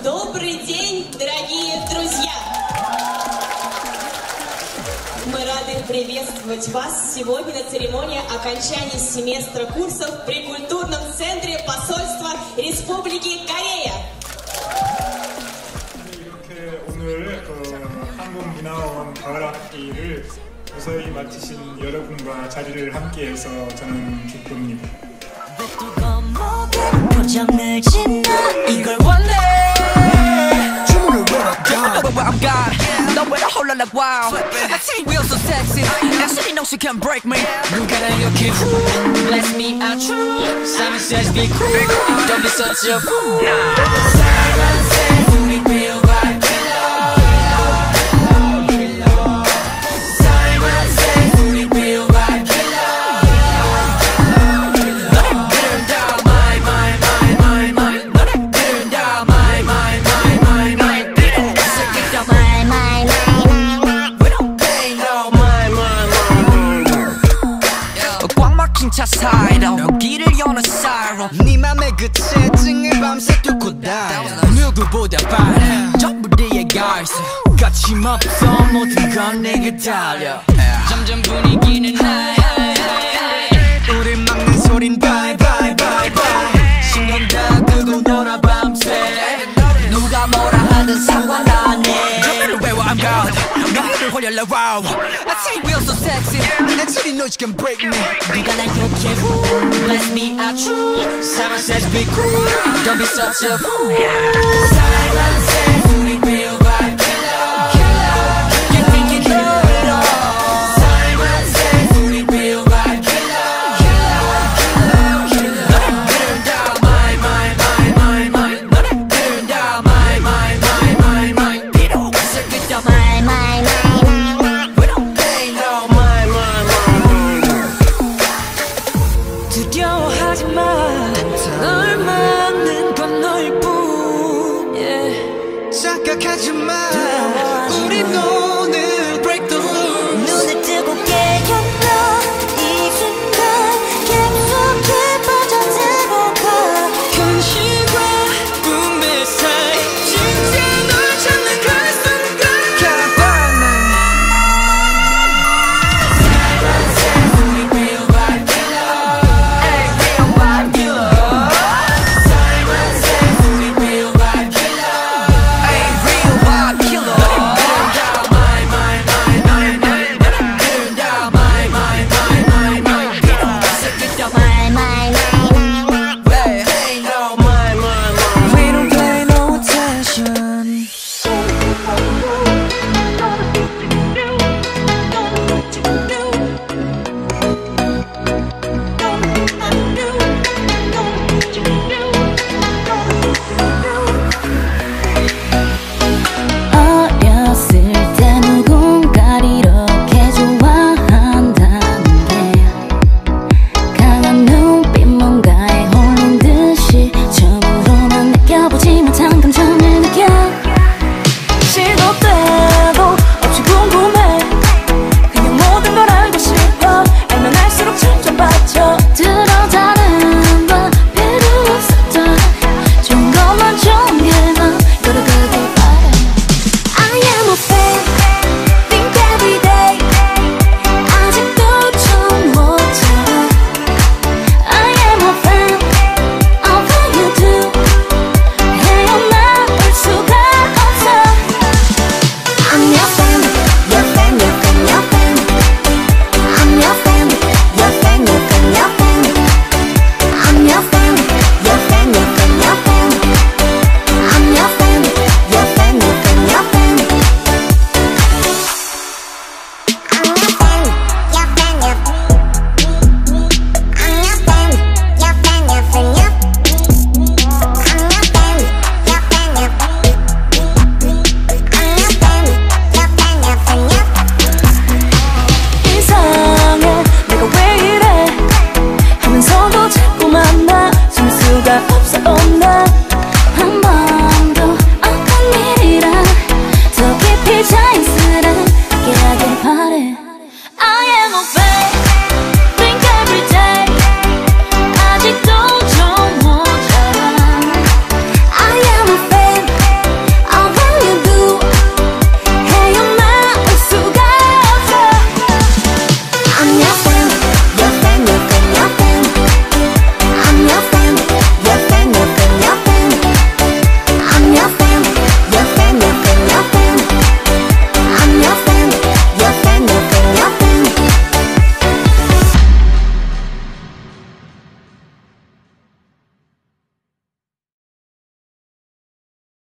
Добрый день, дорогие друзья! Мы рады приветствовать вас сегодня на церемонии окончания семестра курсов при культурном центре посольства Республики Корея. 이렇게 오늘 한국문화원 가을학기를 무사히 마치신 여러분과 자리를 함께해서 저는 기쁩니다. 표정을 짓나 이걸 원해 주문을 걸었다 I'm God 너왜 나 홀라 like wow I say we are so sexy Actually no she can't break me 누가나 이렇게 bless me I true Simon says be cool Don't be such a fool Simon says 우리 feel like 차 사이로 여기를 여는 사이로 네 맘의 끝에 찡을 밤새 뚫고 달려 누구보다 빠른 전부 네가 있어 거침없어 모든 건 내게 달려 점점 분위기는 high 우리 막는 소린 bye bye bye bye 신경 다 끄고 놀아 밤새 누가 뭐라 하든 상관 안 해 노래를 외워 I'm God 너를 홀려라 wow I say we are so sexy Actually no you can break me 네가 날 그렇게 bless me I true Simon says be cool Don't be such a fool Simon says 우리 feel like killer You think you know it all Simon says 우리 feel like killer 너를 그런 다 my 너를 그런 다 my 필요 없어 그저 my We don't pay no my 두려워하지 마 널 막는 건 너일뿐 yeah. 착각하지 마 우린 오늘 break the rules 눈을 뜨고 깨어나 이 순간 깊숙이 빠져들어가 현실과 꿈의 사이 진짜 널 찾는 그 순간 가라밤에 Simon says we feel like killer Ay, real like killer Simon says we feel like killer Ay, real like killer We don't pay no attention 어렸을 때 누군가를 이렇게 좋아한다는데 강한 눈빛 뭔가에 홀린 듯이 처음으로만 느껴보지 못한 감정을 느껴 시도 때도 없이 궁금해 그냥 모든 걸 알고 싶어 알면 알수록 점점 빠져들어 다른 건 필요 없었다 좋은 것만 좋은 게만 걸어가길 바래 I am a fan think every day 아직도 처음 못처럼 I am a fan of how you do 헤어나올 수가 없어 I'm your fan, your fan, your fan, your fan I'm your fan, your fan, your fan, your fan I'm your fan, your fan, your fan, your fan I'm your fan, your fan, your fan, your fan 이상해 내가 왜 이래 하면서도 자꾸만 나 숨을 수가 없어 나